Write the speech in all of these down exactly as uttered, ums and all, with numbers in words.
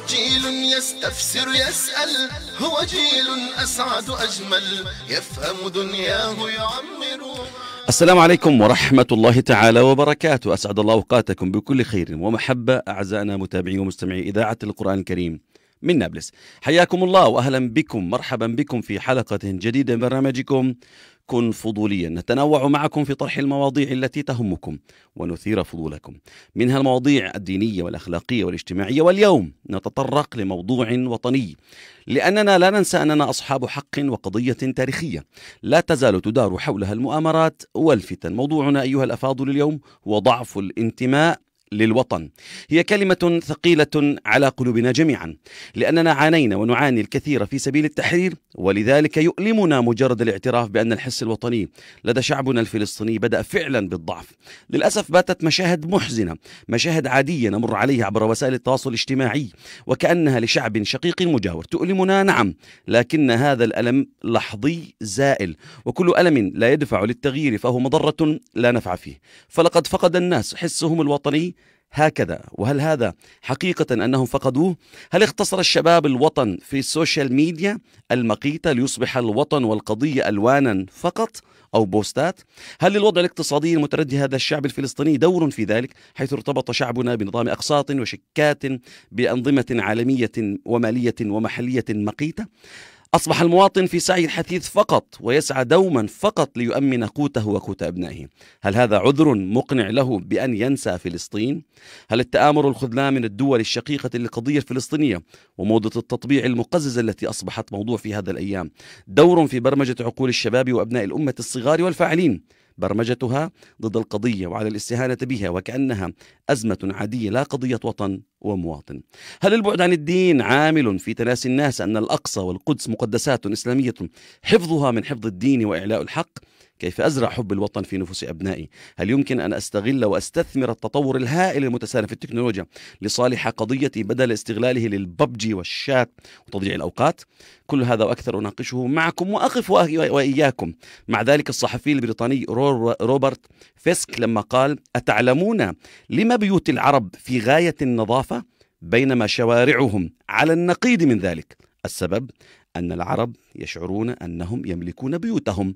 جيل يستفسر يسأل، هو جيل أسعد أجمل، يفهم دنياه يعمر. السلام عليكم ورحمة الله تعالى وبركاته. أسعد الله أوقاتكم بكل خير ومحبة أعزائنا متابعي ومستمعي إذاعة القرآن الكريم من نابلس. حياكم الله وأهلا بكم، مرحبا بكم في حلقة جديدة من برنامجكم كن فضوليا. نتنوع معكم في طرح المواضيع التي تهمكم ونثير فضولكم، منها المواضيع الدينية والأخلاقية والاجتماعية، واليوم نتطرق لموضوع وطني، لأننا لا ننسى أننا أصحاب حق وقضية تاريخية لا تزال تدار حولها المؤامرات والفتن. موضوعنا أيها الأفاضل اليوم هو ضعف الانتماء للوطن. هي كلمة ثقيلة على قلوبنا جميعا، لأننا عانينا ونعاني الكثير في سبيل التحرير، ولذلك يؤلمنا مجرد الاعتراف بأن الحس الوطني لدى شعبنا الفلسطيني بدأ فعلا بالضعف. للأسف باتت مشاهد محزنة، مشاهد عادية نمر عليها عبر وسائل التواصل الاجتماعي وكأنها لشعب شقيق مجاور. تؤلمنا نعم، لكن هذا الألم لحظي زائل، وكل ألم لا يدفع للتغيير فهو مضرة لا نفع فيه. فلقد فقد الناس حسهم الوطني هكذا، وهل هذا حقيقة أنهم فقدوه؟ هل اختصر الشباب الوطن في السوشيال ميديا المقيتة ليصبح الوطن والقضية ألوانا فقط أو بوستات؟ هل للوضع الاقتصادي المتردي هذا الشعب الفلسطيني دور في ذلك، حيث ارتبط شعبنا بنظام أقساط وشكات بأنظمة عالمية ومالية ومحلية مقيتة؟ أصبح المواطن في سعي الحثيث فقط ويسعى دوما فقط ليؤمن قوته وقوت أبنائه. هل هذا عذر مقنع له بأن ينسى فلسطين؟ هل التآمر الخذلان من الدول الشقيقة للقضية الفلسطينية وموضة التطبيع المقززة التي أصبحت موضوع في هذا الأيام دور في برمجة عقول الشباب وأبناء الأمة الصغار والفاعلين، برمجتها ضد القضية وعلى الاستهانة بها وكأنها أزمة عادية لا قضية وطن ومواطن؟ هل البعد عن الدين عامل في تناسي الناس أن الأقصى والقدس مقدسات إسلامية حفظها من حفظ الدين وإعلاء الحق؟ كيف أزرع حب الوطن في نفوس أبنائي؟ هل يمكن أن أستغل وأستثمر التطور الهائل المتسارع في التكنولوجيا لصالح قضيتي بدل استغلاله للببجي والشات وتضييع الأوقات؟ كل هذا وأكثر أناقشه معكم وأقف وإياكم مع ذلك الصحفي البريطاني روبرت فيسك لما قال: أتعلمون لما بيوت العرب في غاية النظافة بينما شوارعهم على النقيض من ذلك؟ السبب أن العرب يشعرون أنهم يملكون بيوتهم،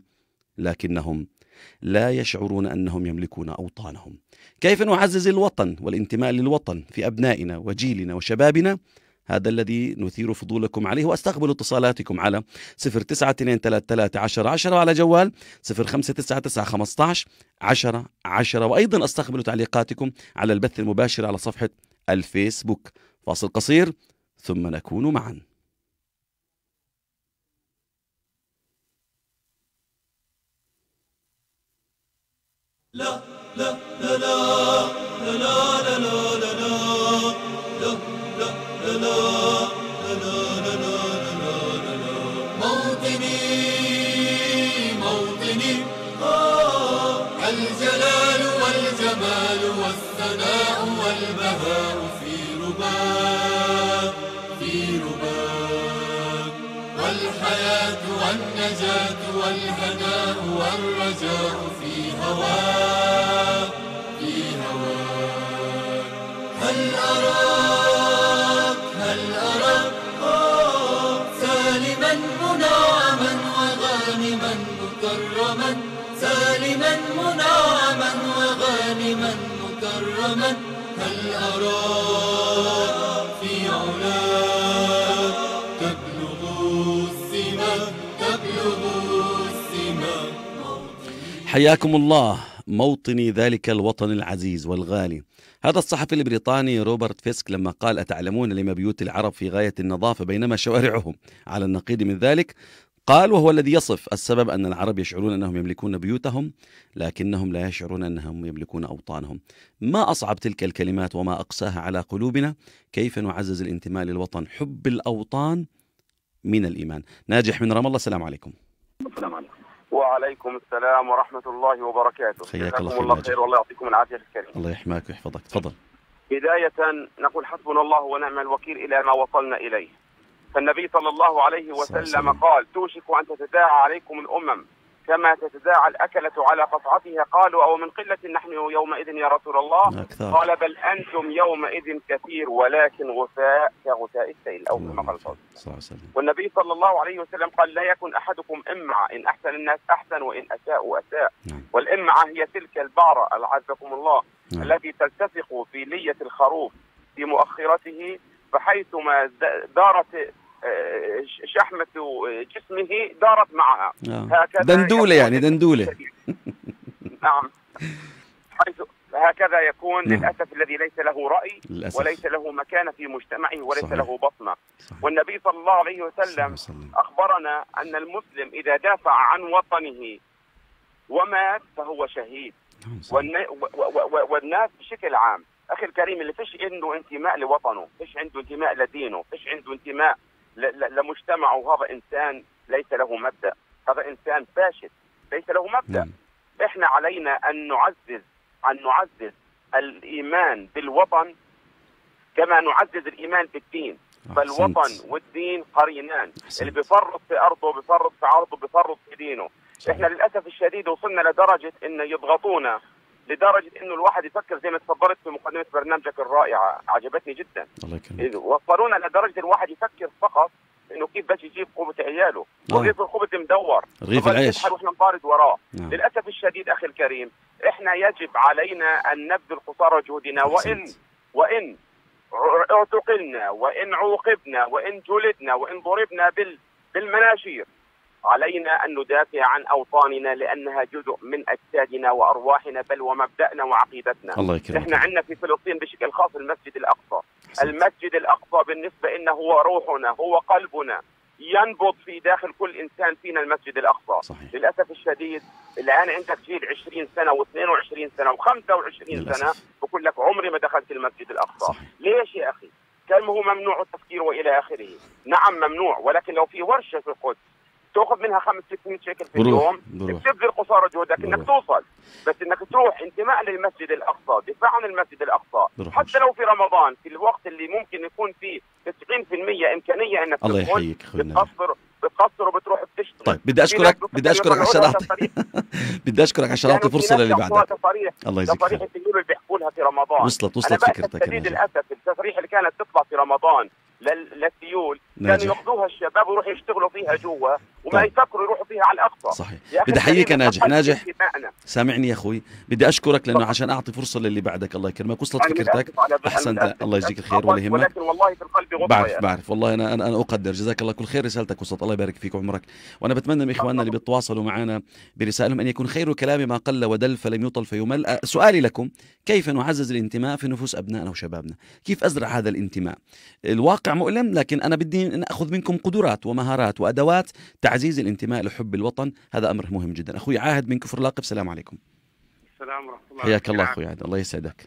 لكنهم لا يشعرون أنهم يملكون أوطانهم. كيف نعزز الوطن والانتماء للوطن في أبنائنا وجيلنا وشبابنا؟ هذا الذي نثير فضولكم عليه، واستقبل اتصالاتكم على صفر تسعة اثنين ثلاثة ثلاثة عشرة عشرة وعلى جوال صفر خمسة تسعة تسعة خمسة عشر عشرة عشرة، وأيضا استقبل تعليقاتكم على البث المباشر على صفحة الفيسبوك. فاصل قصير ثم نكون معا. لا لا لا لا لا لا لا لا لا لا لا لا موطني موطني، الجلال والجمال والثناء والبهاء في رباك في رباك، والحياة والنجاة والهناء والرجاء في هواك في هواك. هل أراك هل أراك سالما منعما وغانما مكرما، سالما منعما وغانما مكرما. هل أراك في علاك تبلغ السما تبلغ السما. حياكم الله موطني، ذلك الوطن العزيز والغالي. هذا الصحفي البريطاني روبرت فيسك لما قال: أتعلمون لما بيوت العرب في غاية النظافة بينما شوارعهم على النقيض من ذلك؟ قال، وهو الذي يصف السبب أن العرب يشعرون أنهم يملكون بيوتهم لكنهم لا يشعرون أنهم يملكون أوطانهم. ما أصعب تلك الكلمات وما أقساها على قلوبنا. كيف نعزز الانتماء للوطن؟ حب الأوطان من الإيمان. ناجح من رام الله، السلام عليكم. السلام عليكم. وعليكم السلام ورحمة الله وبركاته. حياك الله. الله خير والله يعطيكم العافية الكريم. الله يحماك ويحفظك. تفضل. بداية نقول حسبنا الله ونعم الوكيل إلى ما وصلنا إليه. فالنبي صلى الله عليه وسلم قال: توشك أن تتداعى عليكم الأمم كما تتداعى الأكلة على قطعتها. قالوا أو من قلة نحن يومئذ يا رسول الله؟ أكثر. قال بل أنتم يومئذ كثير ولكن غثاء كغثاء السيل أو كما قال صلى الله عليه وسلم. والنبي صلى الله عليه وسلم قال لا يكن أحدكم إمعة، إن أحسن الناس أحسن وإن أساءوا أساء. نعم. والإمعة هي تلك البعرة أعزكم الله نعم. التي تلتصق في لية الخروف في مؤخرته، فحيثما دارت شحمة جسمه دارت معها. هكذا دندولة يعني دندولة. نعم. حيث هكذا يكون. نعم. للأسف الذي ليس له رأي للأسف. وليس له مكانة في مجتمعه وليس صحيح. له بصمة. صحيح. والنبي صلى الله عليه وسلم صحيح. أخبرنا أن المسلم إذا دافع عن وطنه ومات فهو شهيد. والناس بشكل عام أخي الكريم اللي فيش عنده انتماء لوطنه، فيش عنده انتماء لدينه، فيش عنده انتماء لمجتمعه، هذا إنسان ليس له مبدأ، هذا إنسان فاشل ليس له مبدأ. نعم. إحنا علينا أن نعزز أن نعزز الإيمان بالوطن كما نعزز الإيمان بالدين. فالوطن والدين قرينان. أحسنت. اللي بيفرط في أرضه بيفرط في عرضه بيفرط في دينه. صحيح. إحنا للأسف الشديد وصلنا لدرجة إن يضغطونا، لدرجة إنه الواحد يفكر زي ما تفضلت في مقدمة برنامجك الرائعة عجبتني جدا. الله يكرمك. وصلونا لدرجة الواحد يفكر فقط إنه كيف باش يجيب قوة عياله. ورغيف الخبز مدور. رغيف العيش. واحنا نطارد وراه. نعم. للأسف الشديد أخي الكريم إحنا يجب علينا أن نبذل قصارى جهدنا، وإن وإن اعتقلنا وإن عوقبنا وإن جلدنا وإن ضربنا بال بالمناشير علينا أن ندافع عن أوطاننا لأنها جزء من أجسادنا وأرواحنا بل ومبدأنا وعقيدتنا. الله يكرمك. إحنا عندنا في فلسطين بشكل خاص المسجد الأقصى. حسن. المسجد الأقصى بالنسبة لنا هو روحنا، هو قلبنا، ينبض في داخل كل إنسان فينا المسجد الأقصى. صحيح. للأسف الشديد الآن عندك جيل عشرين سنة واثنين وعشرين سنة وخمسة وعشرين سنة بقول لك عمري ما دخلت المسجد الأقصى. صحيح. ليش يا أخي؟ كلمه هو ممنوع التفكير وإلى آخره. نعم ممنوع، ولكن لو في ورشة في القدس تاخذ منها خمس ستمائة شيكل في اليوم، تبذل قصارى جهدك انك توصل، بس انك تروح انتماء للمسجد الاقصى، دفاع عن المسجد الاقصى، حتى لو في رمضان في الوقت اللي ممكن يكون فيه تسعين بالمئة امكانيه انك الله يحييك اخوي بتقصر بتقصر وبتروح بتشتغل. طيب بدي اشكرك بدي اشكرك عشان اعطي بدي اشكرك عشان اعطي فرصه للي بعدك. الله يجزيك خير. تصاريح التجربه اللي بيحكوا لها في رمضان وصلت وصلت فكرتك. للاسف التصاريح اللي كانت تطلع في رمضان للسيول كانوا ياخذوها الشباب ويروحوا يشتغلوا فيها جوا وما طيب. يفكروا يروحوا فيها على الاقصى. صحيح. بدي احييك يا ناجح. ناجح سامعني يا اخوي، بدي اشكرك لانه عشان اعطي فرصه للي بعدك. الله يكرمك. وصلت فكرتك. احسنت. الله يجزيك الخير ولا يهمك. ولكن والله في القلب غصه. بعرف بعرف والله انا انا اقدر. جزاك الله كل خير. رسالتك وصلت. الله يبارك فيك وعمرك. وانا بتمنى من اخواننا اللي بيتواصلوا معنا برسائلهم ان يكون خير الكلام ما قل ودل فلم يطل فيمل. سؤالي لكم: كيف نعزز الانتماء في نفوس ابنائنا وشبابنا؟ كيف ازرع هذا الانتماء؟ الواقع مؤلم، لكن انا بدي ناخذ منكم قدرات ومهارات وادوات تعزيز الانتماء لحب الوطن. هذا امر مهم جدا. اخوي عاهد من كفر لاقف، السلام عليكم. السلام ورحمه الله. حياك الله اخوي عاهد. الله يسعدك.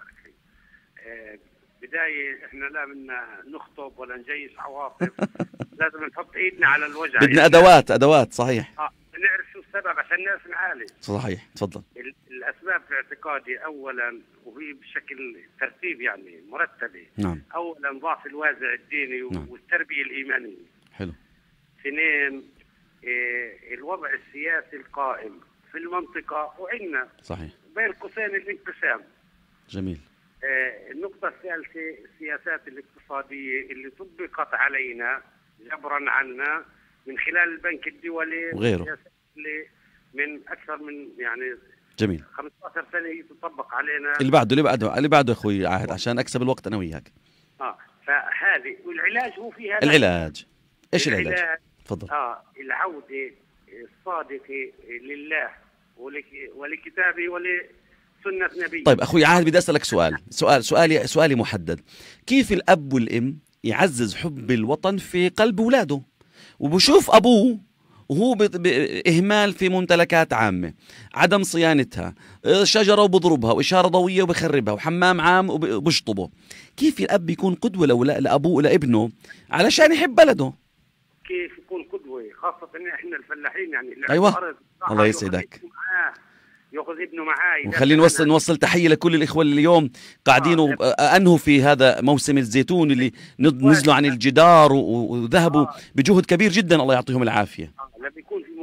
بدايه احنا لا بدنا نخطب ولا نجيش عواطف. لازم نحط ايدنا على الوجع. بدنا ادوات ادوات. صحيح. اه نعرف شو السبب عشان نعرف نعالج. صحيح. تفضل. الاسباب في اعتقادي اولا وهي بشكل ترتيب يعني مرتبه. نعم. اولا ضعف الوازع الديني. نعم. والتربيه الايمانيه. حلو. اثنين إيه الوضع السياسي القائم في المنطقه وعندنا. صحيح. بين قوسين الانقسام. جميل. إيه النقطه الثالثه السياسات الاقتصاديه اللي طبقت علينا جبرا عنا من خلال البنك الدولي وغيره من اكثر من يعني جميل خمسة عشر سنه تطبق علينا. اللي بعده اللي بعده اللي بعده اخوي عاهد عشان اكسب الوقت انا وياك. اه فهذه والعلاج هو في هذا. العلاج ايش العلاج؟ العلاج تفضل. اه العوده الصادقه لله ولكتابه ولسنه نبيه. طيب اخوي عاهد بدي اسالك سؤال سؤال سؤالي سؤالي محدد. كيف الاب والام يعزز حب الوطن في قلب اولاده وبشوف ابوه وهو بإهمال في ممتلكات عامة، عدم صيانتها، شجرة وبضربها، وإشارة ضوئية وبخربها، وحمام عام وبشطبه؟ كيف الأب يكون قدوة لأبوه ولابنه علشان يحب بلده؟ كيف يكون قدوة خاصة إن إحنا الفلاحين يعني. أيوة الله يسعدك. ياخذ ابنه معاه. وخلينا نوصل نوصل تحيه لكل الاخوه اللي اليوم قاعدين آه. انهوا في هذا موسم الزيتون اللي نزلوا عن الجدار وذهبوا آه. بجهد كبير جدا. الله يعطيهم العافيه. آه. لما يكون في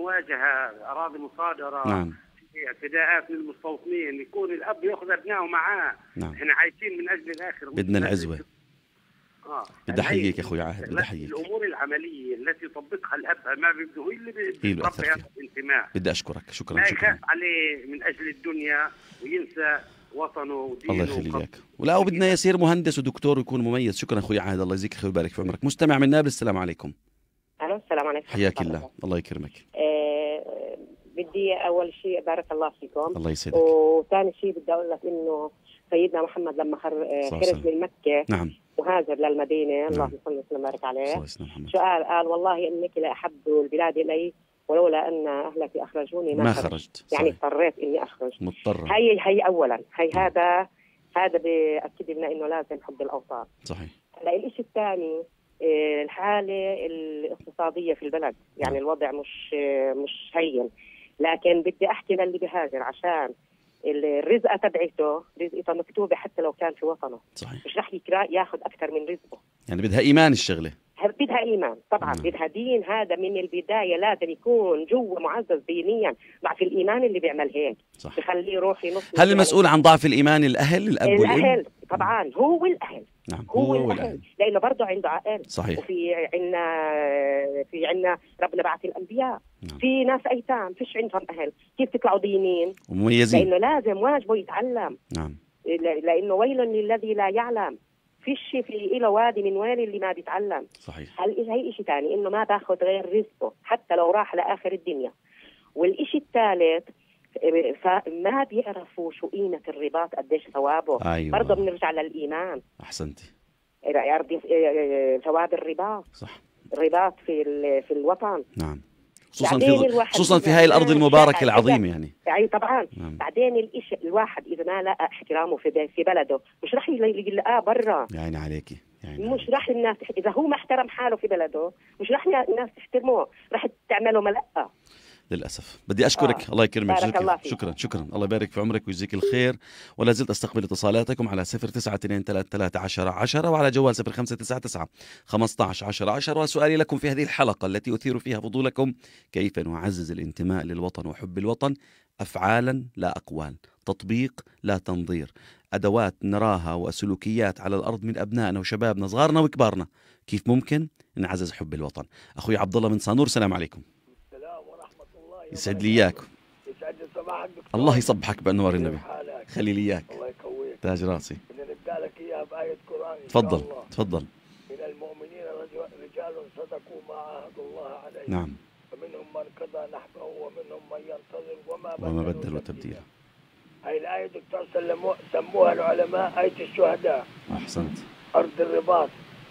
مواجهه، اراضي مصادره، نعم. اعتداءات للمستوطنين، يكون الاب ياخذ ابنائه معاه. نعم. احنا عايشين من اجل الاخر، بدنا العزوه. اه بدي احييك يا اخوي عاهد، بدي احييك. الامور العمليه التي يطبقها الاب ما بده هو اللي بيربي هذا الانتماء. بدي اشكرك، شكرا ما شكرا. يخاف عليه من اجل الدنيا وينسى وطنه ودينه. الله يخلي لك. ولا وبدنا يصير مهندس ودكتور ويكون مميز. شكرا اخوي عاهد، الله يجزيك خير ويبارك في عمرك. مستمع من نابلس، السلام عليكم. الو السلام عليكم. حياك الله، الله يكرمك. أه بدي اول شيء بارك الله فيكم. الله يسعدك. وثاني شيء بدي اقول لك انه سيدنا محمد لما خرج من مكه نعم وهاجر للمدينه، نعم. اللهم صل وسلم وبارك عليه، محمد. شو قال؟ قال والله انك لاحب البلاد الي ولولا ان اهلك اخرجوني ما, ما خرجت, خرجت. يعني اضطريت اني اخرج. مضطر. هي هي اولا هي م. هذا هذا بأكد لنا انه لازم حب الاوطان. صحيح. هلا الشيء الثاني الحاله الاقتصاديه في البلد، يعني نعم. الوضع مش مش هين، لكن بدي احكي للي بهاجر عشان الرزقه تبعته رزقته مكتوبه حتى لو كان في وطنه. صحيح. مش رح يكرا ياخذ اكثر من رزقه. يعني بدها ايمان الشغله. بدها ايمان طبعا. نعم. بدها دين. هذا من البدايه لازم يكون جوا معزز دينيا. ضعف الايمان اللي بيعمل هيك صح. بخليه يروح ينص. هل المسؤول عن ضعف الايمان الاهل الاب والام؟ الاهل طبعا. هو والاهل. نعم. هو, هو والأهل. والأهل. لانه برضه عنده عائل. صحيح. وفي عندنا في عندنا ربنا بعث الانبياء. نعم. في ناس ايتام فيش عندهم اهل، كيف تطلعوا دينين ومميزين؟ لانه لازم واجبه يتعلم. نعم. لانه ويل للذي لا يعلم، فيش في له وادي من ويل اللي ما بيتعلم. صحيح. هل هي شيء ثاني انه ما باخذ غير رزقه حتى لو راح لاخر الدنيا. والشيء الثالث فما بيعرفوا شو قيمه الرباط قديش ثوابه. أيوة. برضه بنرجع للايمان. احسنتي. ثواب الرباط. صح. الرباط في في الوطن. نعم. خصوصا في خصوصا في هاي الارض المباركه العظيمه يعني. يعني طبعا. نعم. بعدين الإشي الواحد اذا ما لقى احترامه في في بلده مش راح يلاقاه برا. يا عيني عليكي. يعني مش راح الناس اذا هو ما احترم حاله في بلده مش راح الناس تحترمه، راح تعمله ملقه. للأسف. بدي أشكرك. آه. الله يكرمك. بارك الله فيك. شكرا شكرا. الله يبارك في عمرك ويجزيك الخير. ولا زلت أستقبل اتصالاتكم على صفر تسعة اثنين ثلاثة ثلاثة عشرة عشرة وعلى جوال صفر خمسة تسعة تسعة خمسة عشر عشرة عشرة. وسؤالي لكم في هذه الحلقة التي أثير فيها فضولكم: كيف نعزز الانتماء للوطن وحب الوطن أفعالا لا أقوال، تطبيق لا تنظير، أدوات نراها وسلوكيات على الأرض من أبنائنا وشبابنا صغارنا وكبارنا. كيف ممكن نعزز حب الوطن؟ أخوي عبد الله من صانور، السلام عليكم. يسعد لي اياك. يسعد لي صباحك دكتور. الله يصبحك بانوار النبي. خلي لي اياك. الله يقويك. تاج راسي. بدنا نبدا لك اياها بايه قران. تفضل تفضل. من المؤمنين رجال صدقوا ما عاهدوا الله عليه. نعم. فمنهم من قضى نحبه ومنهم من ينتظر وما بدلوا, وما بدلوا تبديلا. هاي الايه دكتور سلموها سموها العلماء ايه الشهداء. احسنت. ارض الرباط.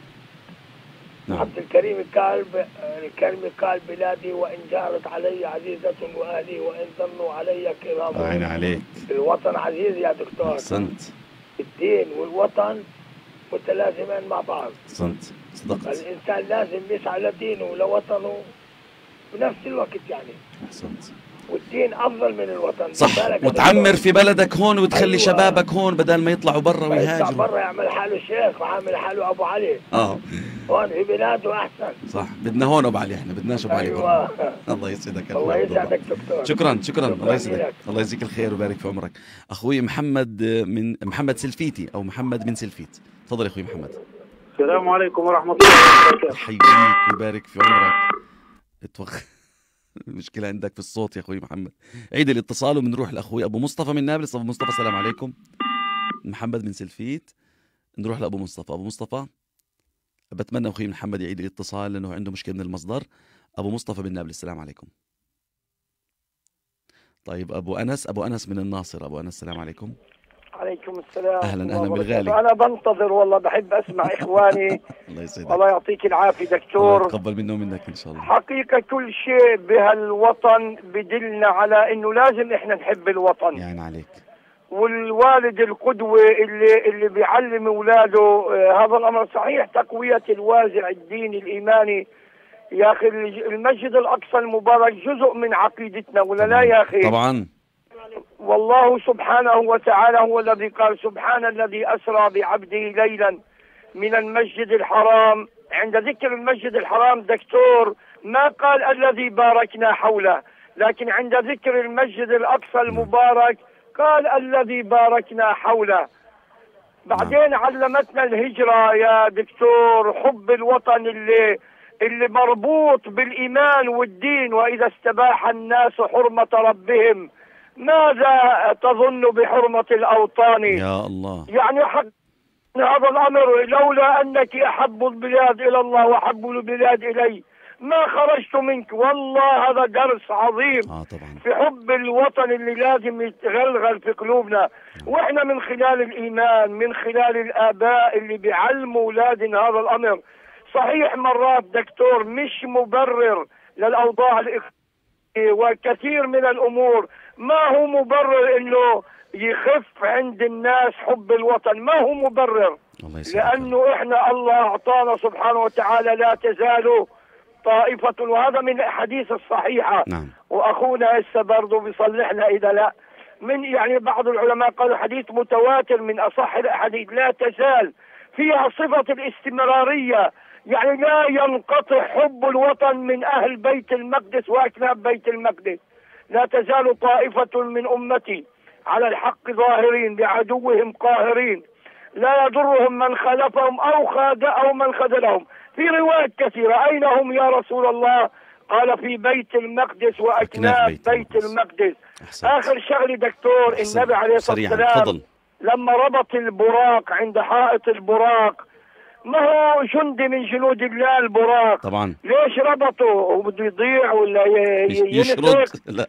نعم. عبد الكريم قال الكريم قال بلادي وإن جارت علي عزيزة وأهلي وإن ظنوا علي كرام. عين عليك. الوطن عزيز يا دكتور. أحسنت. الدين والوطن متلازمان مع بعض. أحسنت. صدقت. الإنسان لازم يسعى لدينه ولوطنه بنفس الوقت يعني. أحسنت. والدين أفضل من الوطن. صح. وتعمر في بلدك هون وتخلي أيوة. شبابك هون بدل ما يطلعوا برا ويهاجروا. يطلع برا يعمل حاله شيخ وعامل حاله أبو علي. آه. هون في بلاده أحسن. صح. بدنا هون أبو علي، إحنا بدناش أبو علي. أيوة. الله يسعدك. الله يسعدك دكتور. شكرا شكرا. الله يسعدك. الله يجزيك الخير ويبارك في عمرك. أخوي محمد من محمد سلفيتي أو محمد من سلفيت. تفضل يا أخوي محمد. السلام عليكم ورحمة الله وبركاته. حييك ويبارك في عمرك. اتوخ المشكلة عندك في الصوت يا أخوي محمد. عيد الاتصال وبنروح لأخوي أبو مصطفى من نابلس. أبو مصطفى السلام عليكم. محمد من سلفيت. نروح لأبو مصطفى. أبو مصطفى بتمنى أخوي محمد يعيد الاتصال لأنه عنده مشكلة من المصدر. أبو مصطفى من نابلس السلام عليكم. طيب أبو أنس. أبو أنس من الناصر. أبو أنس السلام عليكم. عليكم السلام. أهلا أهلا بالغالي. أنا بنتظر والله، بحب أسمع إخواني. الله يسعدك. الله يعطيك العافية دكتور. الله يتقبل منه ومنك إن شاء الله. حقيقة كل شيء بهالوطن بدلنا على إنه لازم إحنا نحب الوطن. يعني عليك. والوالد القدوة اللي اللي بيعلم أولاده آه هذا الأمر صحيح. تقوية الوازع الديني الإيماني يا أخي. المسجد الأقصى المبارك جزء من عقيدتنا ولا لا يا أخي؟ طبعا. والله سبحانه وتعالى هو الذي قال: سبحان الذي أسرى بعبده ليلا من المسجد الحرام عند ذكر المسجد الحرام دكتور ما قال الذي باركنا حوله، لكن عند ذكر المسجد الأقصى المبارك قال الذي باركنا حوله. بعدين علمتنا الهجرة يا دكتور، حب الوطن اللي اللي مربوط بالإيمان والدين. وإذا استباح الناس حرمة ربهم ماذا تظن بحرمة الأوطان؟ يا الله، يعني حق هذا الأمر، لولا أنك أحب البلاد إلى الله وأحب البلاد إلي ما خرجت منك. والله هذا درس عظيم آه طبعا. في حب الوطن اللي لازم يتغلغل في قلوبنا. وإحنا من خلال الإيمان، من خلال الآباء اللي بيعلموا أولادنا هذا الأمر. صحيح مرات دكتور مش مبرر للأوضاع الاقتصادية وكثير من الأمور، ما هو مبرر إنه يخف عند الناس حب الوطن، ما هو مبرر، لأنه إحنا الله أعطانا سبحانه وتعالى لا تزال طائفة، وهذا من الأحاديث الصحيحة. نعم. وأخونا هسه برضه بيصلحنا إذا لا، من يعني بعض العلماء قالوا حديث متواتر من أصح الأحاديث، لا تزال فيها صفة الاستمرارية، يعني لا ينقطع حب الوطن من أهل بيت المقدس وأكناب بيت المقدس. لا تزال طائفة من أمتي على الحق ظاهرين بعدوهم قاهرين، لا يضرهم من خالفهم أو خاد أو من خذلهم. في روايات كثيرة، أين هم يا رسول الله؟ قال في بيت المقدس وأكناب بيت, بيت المقدس. أحسن. آخر شغلة دكتور، أحسن. النبي عليه الصلاة والسلام لما ربط البراق عند حائط البراق، ما هو جندي من جنود الله البراق طبعا، ليش ربطه؟ وبده يضيع ولا يشرد؟ لا،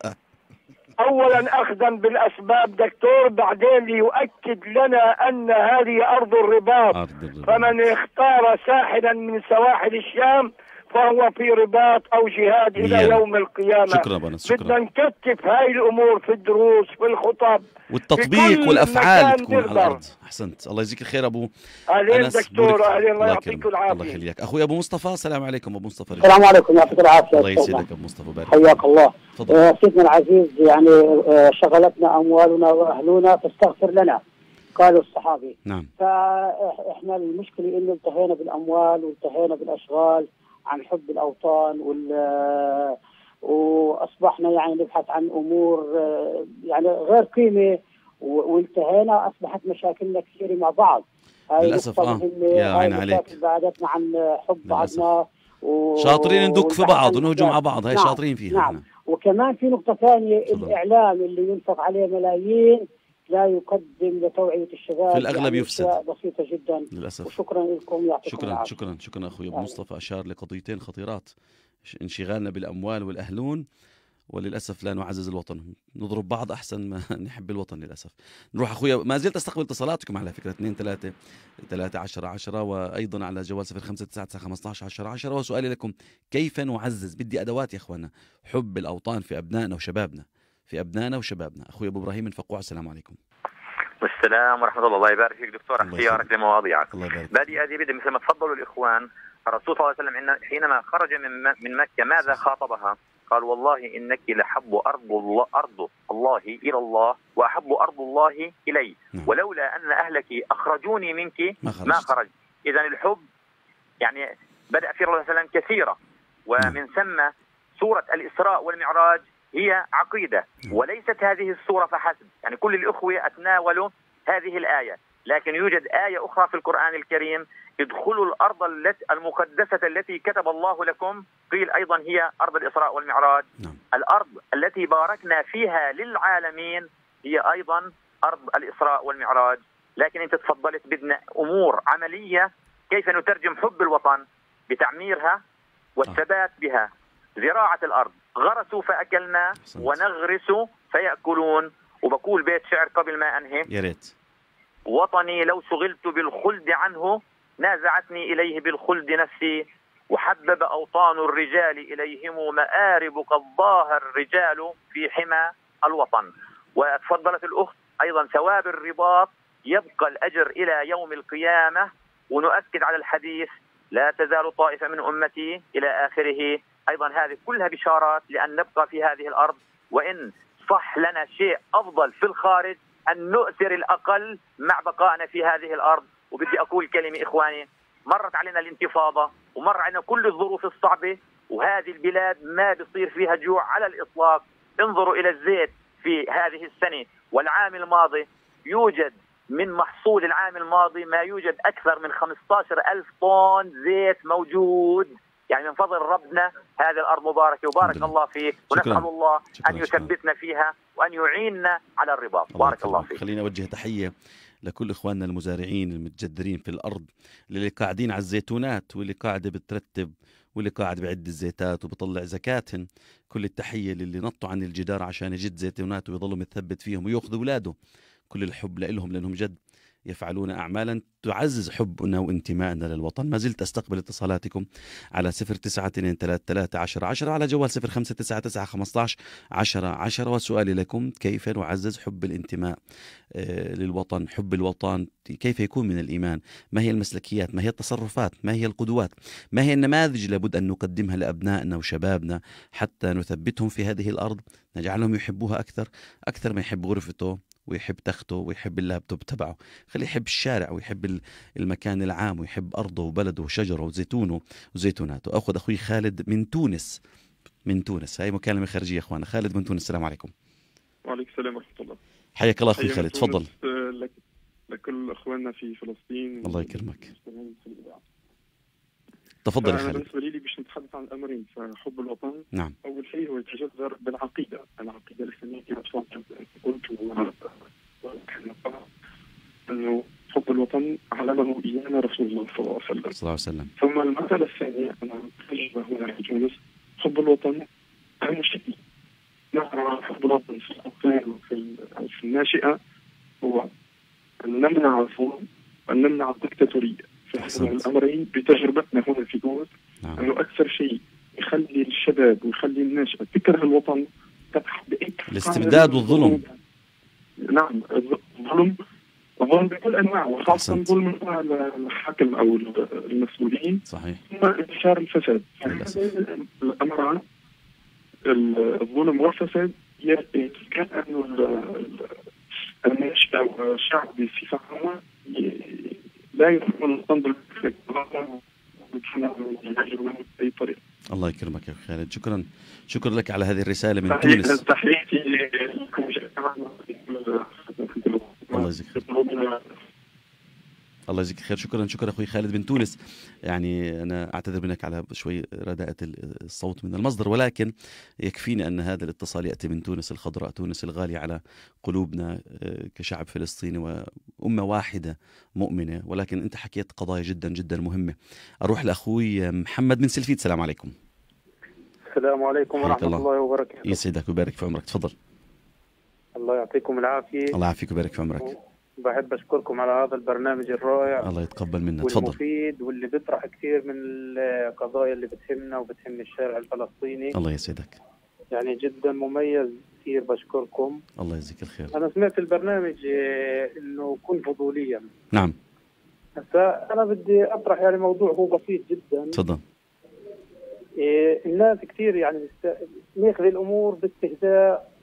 أولا أخذا بالأسباب دكتور، بعدين ليؤكد لنا أن هذه أرض الرباط. أرض الرباط. فمن اختار ساحلا من سواحل الشام فهو في رباط أو جهاد إلى يلا. يوم القيامة. شكرا بنس، شكرا. بدنا نكتف هاي الأمور في الدروس، في الخطب، والتطبيق والأفعال تكون على الأرض. أحسنت، الله يجزيك الخير أبو أهلين دكتور. أهلين، الله يعطيك العافية. الله يخليك. أخوي أبو مصطفى، السلام عليكم أبو مصطفى. السلام عليكم، يعطيك العافية. الله يسعدك أبو مصطفى، بارك حياك الله. آه سيدنا العزيز، يعني آه شغلتنا أموالنا وأهلنا فاستغفر لنا، قالوا الصحابي. نعم. فإحنا المشكلة إنه انتهينا بالأموال وانتهينا بالأشغال عن حب الأوطان، وال وأصبحنا يعني نبحث عن أمور يعني غير قيمة، وانتهينا أصبحت مشاكلنا كثيرة مع بعض. للأسف آه يا عين عليك. بعدتنا عن حب بعضنا و... شاطرين ندق في بعض ونهجم على بعض، هاي نعم. شاطرين فيها. نعم. نعم. وكمان في نقطة ثانية، صدق. الإعلام اللي ينفق عليه ملايين لا يقدم لتوعية الشباب، في الأغلب يعني يفسد. بسيطة جدا للأسف. وشكرا لكم، يعطيكم شكرا العافية. شكرا شكرا أخوي أبو مصطفى، أشار لقضيتين خطيرات، انشغالنا بالأموال والأهلون، وللأسف لا نعزز الوطن، نضرب بعض أحسن ما نحب الوطن للأسف. نروح أخويا، ما زلت أستقبل اتصالاتكم على فكرة اثنين ثلاثة ثلاثة عشرة عشرة، وأيضا على جوال صفر خمسة تسعة تسعة خمسة عشر عشرة عشرة. وسؤالي لكم، كيف نعزز، بدي أدوات يا أخوانا، حب الأوطان في أبنائنا وشبابنا، في أبنائنا وشبابنا. أخوي أبو إبراهيم من فقوع، السلام عليكم. والسلام ورحمة الله. الله يبارك فيك دكتور، اختيارك لمواضيعك. بادئ هذه بدء مثل ما تفضلوا الإخوان. الرسول صلى الله عليه وسلم حينما خرج من من مكة ماذا خاطبها؟ قال والله إنك لحب أرض الله, أرض الله إلى الله وأحب أرض الله إلي، ولولا أن أهلك أخرجوني منك ما خرج. إذن الحب يعني بدأ في الله صلى الله عليه وسلم كثيرة، ومن ثم سورة الإسراء والمعراج هي عقيدة، وليست هذه السورة فحسب. يعني كل الأخوة أتناولوا هذه الآية، لكن يوجد آية أخرى في القرآن الكريم، ادخلوا الأرض المقدسة التي كتب الله لكم، قيل أيضا هي أرض الإسراء والمعراج. نعم. الأرض التي باركنا فيها للعالمين هي أيضا أرض الإسراء والمعراج. لكن أنت تفضلت بدنا أمور عملية، كيف نترجم حب الوطن بتعميرها والثبات بها. زراعة الأرض، غرسوا فأكلنا ونغرس فيأكلون. وبقول بيت شعر قبل ما أنهي، يا ريت. وطني لو شغلت بالخلد عنه نازعتني إليه بالخلد نفسي، وحبب أوطان الرجال إليهم مآرب قد ضاها الرجال في حمى الوطن. وتفضلت الأخت أيضا، ثواب الرباط يبقى الأجر إلى يوم القيامة. ونؤكد على الحديث لا تزال طائفة من أمتي إلى آخره. أيضا هذه كلها بشارات لأن نبقى في هذه الأرض، وإن صح لنا شيء أفضل في الخارج أن نؤثر الأقل مع بقائنا في هذه الأرض. وبدي أقول كلمة إخواني، مرت علينا الانتفاضة ومر علينا كل الظروف الصعبة، وهذه البلاد ما بيصير فيها جوع على الإطلاق. انظروا إلى الزيت في هذه السنة والعام الماضي، يوجد من محصول العام الماضي ما يوجد أكثر من خمسة عشر ألف طن زيت موجود. يعني من فضل ربنا هذه الأرض مباركة وبارك الله فيه، ونسأل الله أن يثبتنا فيها وأن يعيننا على الرباط. بارك الله فيك. خلينا أوجه تحية لكل إخواننا المزارعين المتجدرين في الأرض، اللي قاعدين على الزيتونات، واللي قاعدة بترتب، واللي قاعد بعد الزيتات وبطلع زكاتهم. كل التحية للي نطوا عن الجدار عشان يجد زيتونات ويظلوا متثبت فيهم ويأخذ أولاده. كل الحب لهم، لأنهم جد يفعلون أعمالا تعزز حبنا وانتمائنا للوطن. ما زلت أستقبل اتصالاتكم على صفر تسعة اثنين ثلاثة ثلاثة عشرة عشرة، على جوال صفر خمسة تسعة تسعة خمسة عشر عشرة عشرة. وسؤالي لكم: كيف نعزز حب الانتماء للوطن، حب الوطن كيف يكون من الإيمان؟ ما هي المسلكيات؟ ما هي التصرفات؟ ما هي القدوات؟ ما هي النماذج لابد أن نقدمها لأبنائنا وشبابنا حتى نثبتهم في هذه الأرض، نجعلهم يحبوها أكثر أكثر ما يحب غرفته ويحب تخته ويحب اللابتوب تبعه. خليه يحب الشارع ويحب المكان العام ويحب أرضه وبلده وشجره وزيتونه وزيتوناته. أخذ أخوي خالد من تونس. من تونس، هاي مكالمة خارجية أخوانا. خالد من تونس، السلام عليكم. وعليكم السلام ورحمة الله. حياك الله أخوي خالد، تفضل. لك لكل أخواننا في فلسطين. الله يكرمك. تفضل يا خالد. بالنسبة لي باش نتحدث عن الأمرين. فحب الوطن نعم أول شيء هو يتجذر بالعقيدة، العقيدة الإسلامية كما قلت، أنه حب الوطن علمه إيانا رسول الله صلى الله عليه وسلم. صلى الله عليه وسلم. ثم المسألة الثانية أنا أجد هنا في تونس حب الوطن أهم شيء. نرى حب الوطن في الأطفال وفي في الناشئة هو أن نمنع الظلم وأن نمنع الدكتاتورية. فهذا الأمرين بتجربتنا هنا في تونس نعم. أنه أكثر شيء يخلي الشباب ويخلي الناشئة تكره الوطن الاستبداد والظلم. نعم، الظلم الظلم بكل أنواعه، وخاصة ظلم الحاكم أو المسؤولين. صحيح. ثم انتشار الفساد. الأمران الظلم والفساد كان أنه الناشئة والشعب بصفة عامة لا يكون التنظيم بأي طريقة. الله يكرمك يا خالد، شكرا شكرا لك على هذه الرسالة من تونس. تحياتي لكم. الله يجزيك خير. الله يجزيك خير. شكرا شكرا اخوي خالد من تونس. يعني انا اعتذر منك على شوي رداءة الصوت من المصدر، ولكن يكفيني ان هذا الاتصال ياتي من تونس الخضراء، تونس الغالية على قلوبنا كشعب فلسطيني وامة واحدة مؤمنة. ولكن انت حكيت قضايا جدا جدا مهمة. اروح لاخوي محمد من سلفيد. السلام عليكم. السلام عليكم ورحمة الله, الله وبركاته. يسعدك ويبارك في عمرك، تفضل. الله يعطيكم العافية. الله يعافيك ويبارك في عمرك. بحب أشكركم على هذا البرنامج الرائع. الله يتقبل منا، تفضل. والمفيد واللي بيطرح كثير من القضايا اللي بتهمنا وبتهم الشارع الفلسطيني. الله يسعدك. يعني جدا مميز، كثير بشكركم. الله يجزيك الخير. أنا سمعت البرنامج إنه كن فضوليا. نعم. هسا أنا بدي أطرح يعني موضوع هو بسيط جدا. تفضل. إيه الناس كثير يعني ماخذ الأمور باستهزاء،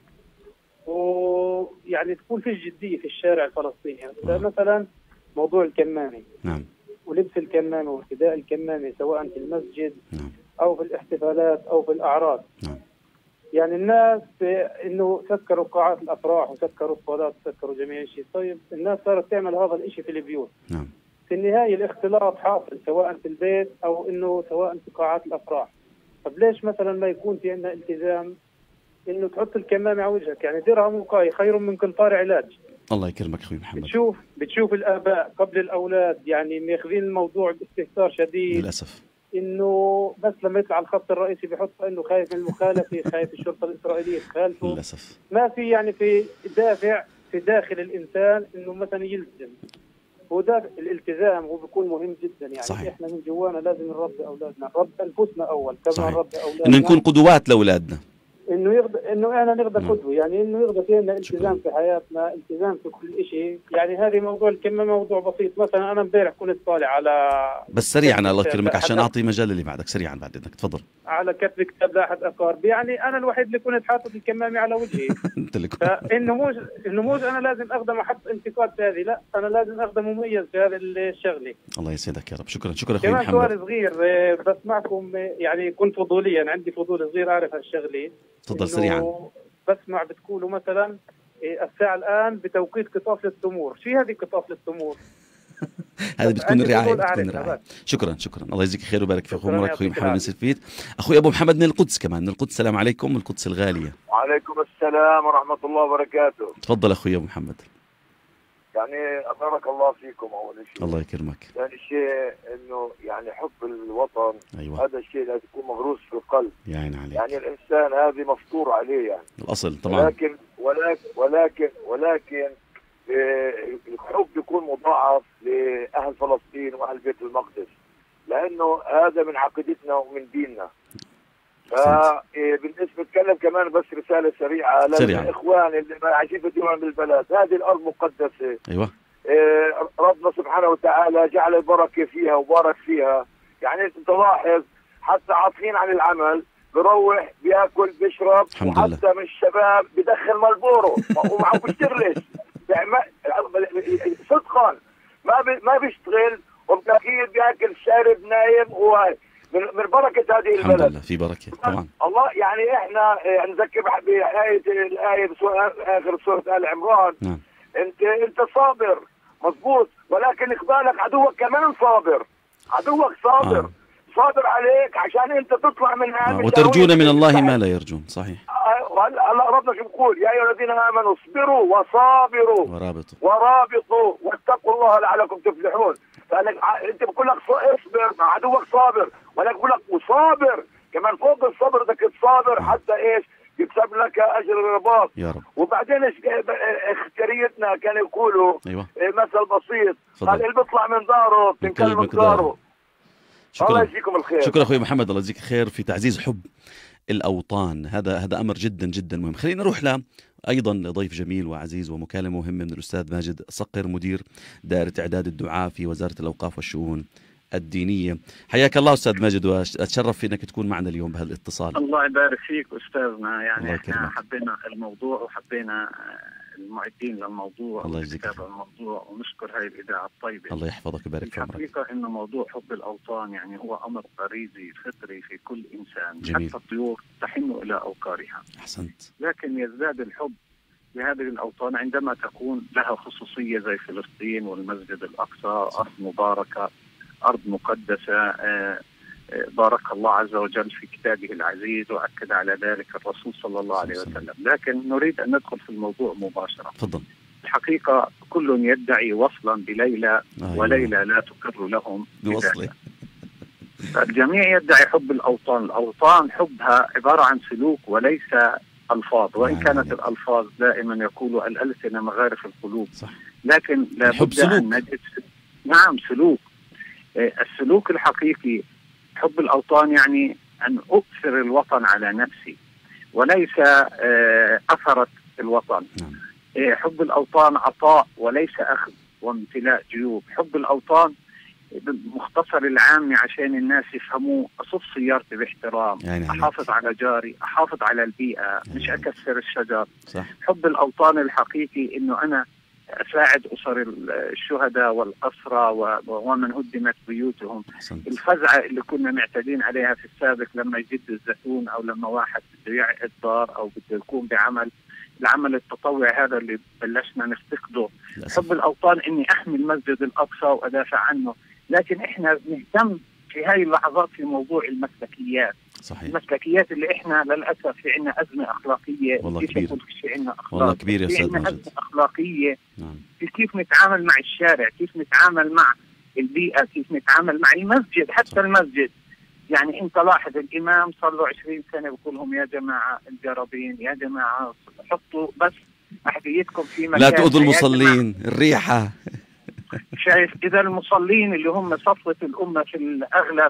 ويعني تكون في جدية في الشارع الفلسطيني. يعني مثلا موضوع الكمامة. نعم. ولبس الكمامة وارتداء الكمامة سواء في المسجد نعم. أو في الاحتفالات أو في الأعراض. نعم. يعني الناس إنه سكروا قاعات الأفراح وسكروا الصلاة وسكروا جميع الشيء. طيب الناس صارت تعمل هذا الشيء في البيوت. نعم. في النهاية الاختلاط حاصل سواء في البيت أو إنه سواء في قاعات الأفراح. طب ليش مثلا ما يكون في عندنا التزام إنه تحط الكمامة على وجهك؟ يعني درهم وقاية خير من قنطار علاج. الله يكرمك أخوي محمد. بتشوف بتشوف الآباء قبل الأولاد يعني ماخذين الموضوع باستهتار شديد للأسف. إنه بس لما يطلع الخط الرئيسي بيحط إنه خايف من المخالفة، خايف الشرطة الإسرائيلية تخالفه. للأسف. ما في يعني في دافع في داخل الإنسان إنه مثلا يلزم. وده الالتزام هو بيكون مهم جدا. يعني صحيح. احنا من جوانا لازم نربي اولادنا، نربي انفسنا اول قبل ما نربي اولادنا، ان نكون قدوات لاولادنا. انه يقدر انه احنا نقدر قدوه، يعني انه يقدر فينا التزام في حياتنا، التزام في كل شيء. يعني هذه موضوع الكلمه موضوع بسيط. مثلا انا امبارح كنت طالع على بس سريعا الله يكرمك عشان اعطي مجال اللي بعدك، سريعا بعد اذنك تفضل. على كتب كتاب لاحد اقاربي، يعني انا الوحيد اللي كنت حاطط الكمامه على وجهي. انت اللي كنت فالنموذج النموذج انا لازم اخذه احط انتقاد في هذه، لا انا لازم اخذه مميز في هذه الشغله. الله يسعدك يا رب. شكرا شكرا اخوي محمد. كمان سؤال صغير بسمعكم، يعني كنت فضوليا عندي فضول صغير اعرف هالشغله. تفضل سريعا. بسمع بتقولوا مثلا الساعه الان بتوقيت قطاف للتمور، شو هذه قطاف للتمور؟ هذه بتكون الرعايه بتكون الرعايه. شكرا شكرا الله يجزيك خير ويبارك في عمرك اخوي محمد بن سلفيت. اخوي ابو محمد من القدس كمان، من القدس. السلام عليكم. القدس الغاليه. وعليكم السلام ورحمه الله وبركاته. تفضل اخوي ابو محمد. يعني بارك الله فيكم اول شيء. الله يكرمك. ثاني شيء انه يعني حب الوطن. أيوة. هذا الشيء لازم يكون مغروس في القلب. يا عين عليك. يعني الانسان هذه مفطور عليه يعني. الاصل طبعا. ولكن ولكن ولكن ولكن الحب يكون مضاعف لاهل فلسطين واهل بيت المقدس، لانه هذا من عقيدتنا ومن ديننا. فبالنسبه نتكلم كمان بس رساله سريعه للاخوان اللي عايشين في ديوان بالبلد. هذه الارض مقدسه. ايوه. ربنا سبحانه وتعالى جعل البركه فيها وبارك فيها. يعني انت تلاحظ حتى عاطلين عن العمل بروح بياكل بيشرب، وحتى من الشباب بدخل مالبورو ومعه بيشتغلش صدقا ما بي ما بيشتغل، وبالاخير بياكل شارب نايم. و من من بركه هذه البلد. الحمد لله في بركه طبعا. الله يعني احنا نذكر بآية الآية آخر سورة آل عمران. نعم. انت انت صابر مضبوط، ولكن اقبالك عدوك كمان صابر. عدوك صابر. آه. صابر عليك عشان انت تطلع من هذه. آه. وترجون من الله ما لا يرجون. صحيح. الله ربنا شو بيقول؟ يا ايها الذين امنوا اصبروا وصابروا ورابطوا ورابطوا واتقوا الله لعلكم تفلحون. فلك انت بقول لك اصبر مع عدوك صابر، ولكن بقول لك وصابر كمان فوق الصبر بدك تصابر حتى ايش؟ يكسب لك اجر الرباط. يا رب. وبعدين اختريتنا كانوا يقولوا أيوة. مثل بسيط، قال اللي بيطلع من داره بتنكل مقداره. شكرا. الله يجزيكم الخير. شكرا اخوي محمد، الله يجزيك خير في تعزيز حب الأوطان. هذا هذا أمر جدا جدا مهم. خلينا نروح له أيضا ضيف جميل وعزيز ومكالمة مهمة من الأستاذ ماجد صقر، مدير دائرة إعداد الدعاة في وزارة الأوقاف والشؤون الدينية. حياك الله أستاذ ماجد، وأتشرف في أنك تكون معنا اليوم بهالاتصال. الله يبارك فيك أستاذنا. يعني احنا حبينا الموضوع وحبينا المعدين للموضوع والكتابة الموضوع، ونشكر هاي الإذاعة الطيبة. الله يحفظك ويبارك في عمرك. الحقيقة إن موضوع حب الأوطان يعني هو أمر غريزي فطري في كل إنسان. جميل. حتى الطيور تحن إلى أوقارها. أحسنت. لكن يزداد الحب لهذه الأوطان عندما تكون لها خصوصية زي فلسطين والمسجد الأقصى، أرض مباركة، أرض مقدسة. بارك الله عز وجل في كتابه العزيز وأكد على ذلك الرسول صلى الله عليه وسلم. لكن نريد أن ندخل في الموضوع مباشرة. تفضل. الحقيقة كل يدعي وصلا بليلى وليلى لا تقر لهم بوصله. الجميع يدعي حب الأوطان. الأوطان حبها عبارة عن سلوك وليس ألفاظ، وإن كانت الألفاظ دائما يقول الألسنة مغارف القلوب. صح. لكن لابد أن نجد نعم سلوك. السلوك الحقيقي حب الأوطان يعني أن أكثر الوطن على نفسي وليس أثرة الوطن. حب الأوطان عطاء وليس أخذ وامتلاء جيوب. حب الأوطان مختصر العام عشان الناس يفهموه. أصف سيارتي باحترام، يعني أحافظ على جاري، أحافظ على البيئة، يعني مش أكسر الشجر. صح. حب الأوطان الحقيقي إنه أنا أساعد أسر الشهداء والأسرى ومن هدمت بيوتهم. حسنت. الفزعة اللي كنا معتادين عليها في السابق لما يجد الزيتون أو لما واحد بده يعقد دار أو بده يقوم بعمل العمل التطوعي هذا اللي بلشنا نفتقده. حب الأوطان إني أحمي المسجد الأقصى وأدافع عنه. لكن إحنا نهتم في هاي اللحظات في موضوع المسلكيات. صحيح. المسلكيات اللي إحنا للأسف في عنا أزمة أخلاقية. والله كبير. في عنا أخلاق. والله كبير يا أستاذ ماجد. أزمة أخلاقية. نعم. في كيف نتعامل مع الشارع، كيف نتعامل مع البيئة، كيف نتعامل مع المسجد. حتى صح. المسجد يعني أنت لاحظ الإمام صار له عشرين سنة بقول لهم يا جماعة الجرابين، يا جماعة حطوا بس أحذيتكم في مكان، لا تؤذوا المصلين، الريحة. شايف إذا المصلين اللي هم صفوة الأمة في الأغلب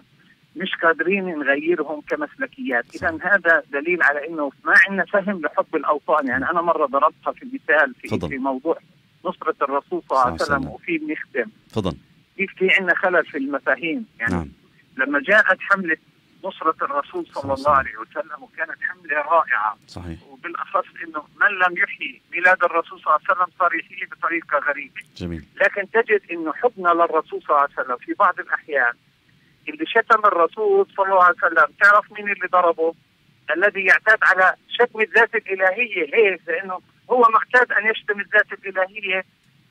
مش قادرين نغيرهم كمسلكيات. إذا هذا دليل على أنه ما عندنا فهم لحب الأوطان. يعني أنا مرة ضربتها في مثال في, في موضوع نصرة الرسول صلى الله عليه وسلم وفي بنختم تفضل كيف في عندنا خلل في المفاهيم. يعني نعم. لما جاءت حملة نصرة الرسول صلى الله عليه وسلم وكانت حملة رائعة صحيح، وبالأخص أنه من لم يحيي ميلاد الرسول صلى الله عليه وسلم صار يحيي بطريقة غريبة. جميل. لكن تجد أنه حبنا للرسول صلى الله عليه وسلم في بعض الأحيان اللي شتم الرسول صلى الله عليه وسلم تعرف مين اللي ضربه؟ الذي يعتاد على شتم الذات الإلهية. ليه؟ لأنه هو معتاد أن يشتم الذات الإلهية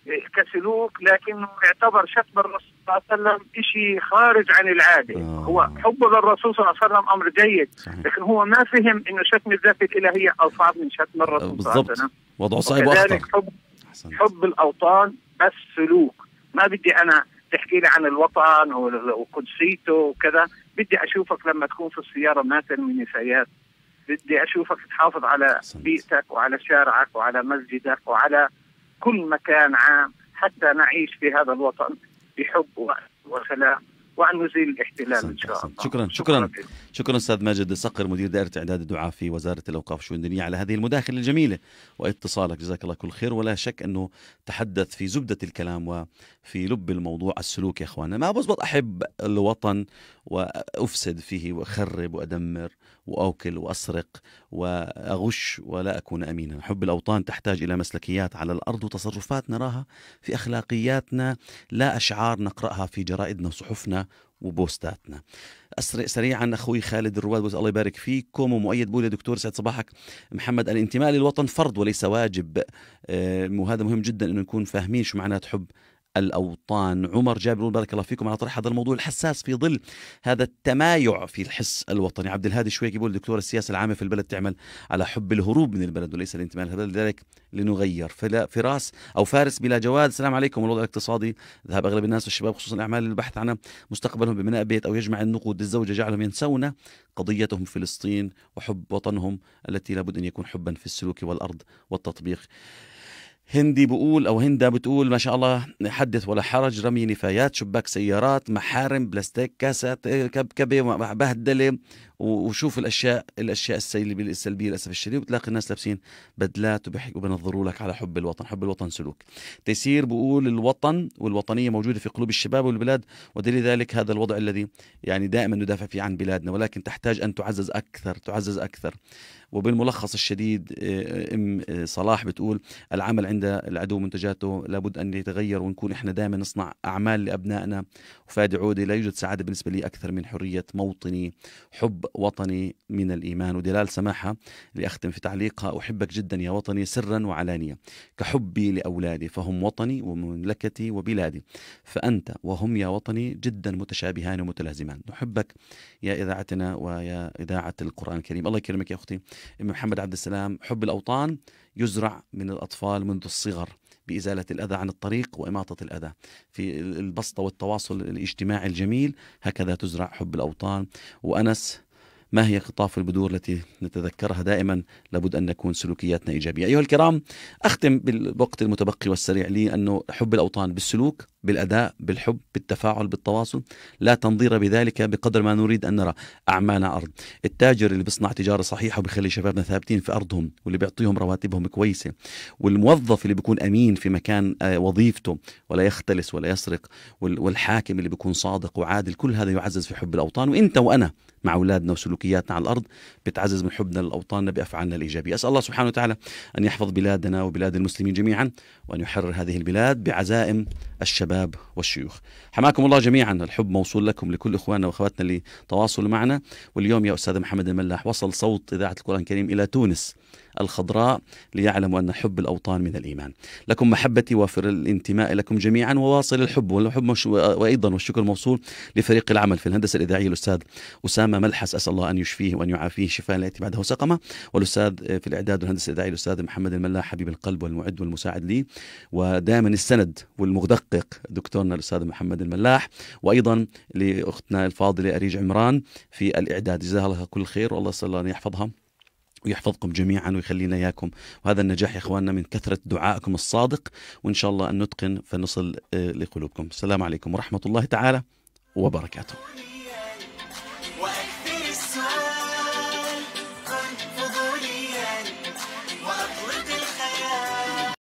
كسلوك، لكنه اعتبر شتم الرسول صلى الله عليه وسلم شيء خارج عن العادة. آه. هو حبه للرسول صلى الله عليه وسلم أمر جيد، صحيح. لكن هو ما فهم إنه شتم الذات الإلهية أصعب من شتم الرسول صلى الله عليه وسلم. وضعه صعب وأخطر. حب, حب الأوطان بس سلوك. ما بدي أنا تحكي لي عن الوطن وقدسيته وكذا، بدي أشوفك لما تكون في السيارة ما ترمي نفايات، بدي أشوفك تحافظ على بيئتك وعلى شارعك وعلى مسجدك وعلى كل مكان عام، حتى نعيش في هذا الوطن بحب وسلام وأن نزيل الاحتلال إن شاء الله. شكرا شكرا شكرا أستاذ ماجد الصقر، مدير دائرة إعداد الدعاة في وزارة الأوقاف والشؤون الدينية، على هذه المداخلة الجميلة واتصالك، جزاك الله كل خير. ولا شك أنه تحدث في زبدة الكلام وفي لب الموضوع السلوك. يا أخوانا ما بزبط أحب الوطن وأفسد فيه وأخرب وأدمر وأوكل وأسرق وأغش ولا أكون أمينا. حب الأوطان تحتاج إلى مسلكيات على الأرض وتصرفات نراها في أخلاقياتنا، لا أشعار نقرأها في جرائدنا وصحفنا وبوستاتنا. أسرع سريعا أخوي خالد الرواد، الله يبارك فيكم، ومؤيد بولي دكتور سعد صباحك. محمد، الانتماء للوطن فرض وليس واجب، وهذا مهم جدا أنه نكون فاهمين شو معنات حب الأوطان. عمر جابر، بارك الله فيكم على طرح هذا الموضوع الحساس في ظل هذا التمايع في الحس الوطني. عبد الهادي شويك يقول دكتور السياسة العامة في البلد تعمل على حب الهروب من البلد وليس الانتماء للبلد، لذلك لنغير. فراس أو فارس بلا جواد، السلام عليكم. الوضع الاقتصادي ذهب أغلب الناس والشباب خصوصا الأعمال للبحث عن مستقبلهم ببناء بيت أو يجمع النقود. الزوجة جعلهم ينسون قضيتهم فلسطين وحب وطنهم التي لابد أن يكون حبا في السلوك والأرض والتطبيق. هندي بقول أو هندا بتقول ما شاء الله حدث ولا حرج، رمي نفايات، شباك سيارات، محارم، بلاستيك، كاسات، كبكبة، بهدلة، وشوف الأشياء الأشياء السلبية السلبية للأسف الشديد، وتلاقي الناس لابسين بدلات وبيحكوا بينظروا لك على حب الوطن. حب الوطن سلوك. تيسير بقول الوطن والوطنية موجودة في قلوب الشباب والبلاد، ودليل ذلك هذا الوضع الذي يعني دائما ندافع فيه عن بلادنا، ولكن تحتاج أن تعزز أكثر تعزز أكثر. وبالملخص الشديد ام صلاح بتقول العمل عند العدو منتجاته لابد ان يتغير، ونكون احنا دائما نصنع اعمال لابنائنا. وفادي عودي، لا يوجد سعاده بالنسبه لي اكثر من حريه موطني، حب وطني من الايمان. ودلال سماحه اللي اختم في تعليقها، احبك جدا يا وطني سرا وعلانيه كحبي لاولادي، فهم وطني ومملكتي وبلادي، فانت وهم يا وطني جدا متشابهان ومتلازمان. نحبك يا اذاعتنا ويا اذاعه القران الكريم. الله يكرمك يا اختي ام محمد عبد السلام. حب الاوطان يزرع من الاطفال منذ الصغر بازاله الاذى عن الطريق واماطه الاذى في البسطه والتواصل الاجتماعي الجميل، هكذا تزرع حب الاوطان. وانس، ما هي قطاف البذور التي نتذكرها دائما؟ لابد أن نكون سلوكياتنا إيجابية. أيها الكرام، أختم بالوقت المتبقي والسريع لي أنه حب الأوطان بالسلوك، بالأداء، بالحب، بالتفاعل، بالتواصل، لا تنظير بذلك بقدر ما نريد أن نرى أعمالنا أرض. التاجر اللي بيصنع تجارة صحيحة وبيخلي شبابنا ثابتين في أرضهم واللي بيعطيهم رواتبهم كويسة، والموظف اللي بيكون أمين في مكان وظيفته ولا يختلس ولا يسرق، والحاكم اللي بيكون صادق وعادل، كل هذا يعزز في حب الأوطان. وإنت وأنا مع أولادنا وسلوكياتنا على الأرض بتعزز من حبنا للأوطان بأفعالنا الإيجابية. أسأل الله سبحانه وتعالى أن يحفظ بلادنا وبلاد المسلمين جميعا، وأن يحرر هذه البلاد بعزائم الشباب والشيوخ. حماكم الله جميعا. الحب موصول لكم لكل إخواننا وأخواتنا اللي تواصلوا معنا. واليوم يا أستاذ محمد الملاح وصل صوت إذاعة القرآن الكريم إلى تونس الخضراء ليعلموا أن حب الأوطان من الإيمان. لكم محبتي وافر الانتماء لكم جميعا، وواصل الحب والحب مش... وأيضا والشكر موصول لفريق العمل في الهندسة الإذاعية الأستاذ أسامة ملحس، أسأل الله أن يشفيه وأن يعافيه شفاء لا يأتي بعده سقمة. والأستاذ في الإعداد والهندسة الإذاعية الأستاذ محمد الملاح حبيب القلب والمعد والمساعد لي، ودائما السند والمدقق دكتورنا الأستاذ محمد الملاح، وأيضا لأختنا الفاضلة أريج عمران في الإعداد. جزاها الله كل خير، والله صلى الله أن يحفظها ويحفظكم جميعا ويخلينا إياكم. وهذا النجاح يا إخواننا من كثرة دعائكم الصادق، وإن شاء الله أن نتقن فنصل لقلوبكم. السلام عليكم ورحمة الله تعالى وبركاته.